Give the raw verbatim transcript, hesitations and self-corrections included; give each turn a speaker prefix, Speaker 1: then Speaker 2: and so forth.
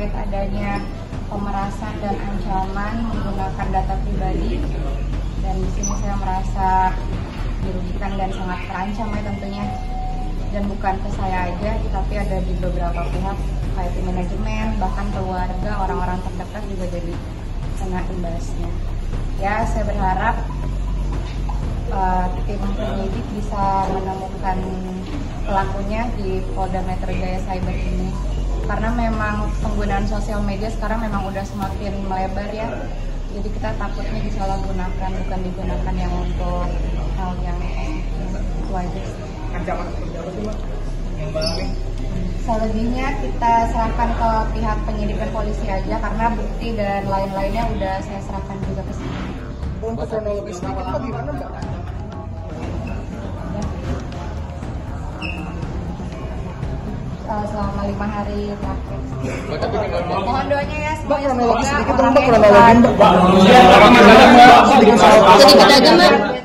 Speaker 1: terkait adanya pemerasan dan ancaman menggunakan data pribadi. Dan di sini saya merasa dirugikan dan sangat terancam ya tentunya. Dan bukan ke saya aja, tapi ada di beberapa pihak kayak tim manajemen, bahkan keluarga, orang-orang terdekat juga jadi kena imbasnya. Ya, saya berharap uh, tim penyidik bisa menemukan pelakunya di Polda Metro Jaya Cyber ini. Karena memang penggunaan sosial media sekarang memang udah semakin melebar ya. Jadi kita takutnya disalahgunakan, bukan digunakan yang untuk hal yang itu aja sih.
Speaker 2: Ancaman seperti apa sih, Mbak? Yang paling
Speaker 1: selebihnya kita serahkan ke pihak penyidik dan polisi aja, karena bukti dan lain-lainnya udah saya serahkan juga ke sini.
Speaker 2: Untuk kronologis sedikit Mbak, gimana Mbak?
Speaker 1: Uh, selama lima hari terakhir. Mohon doanya ya semuanya,
Speaker 2: kronologis
Speaker 1: semoga
Speaker 2: sedikit
Speaker 1: orang
Speaker 2: Mbak,
Speaker 1: yang
Speaker 2: kronologi Mbak.
Speaker 1: tepat-
Speaker 2: Sedikit aja Mbak.
Speaker 3: Sedikit aja Mbak.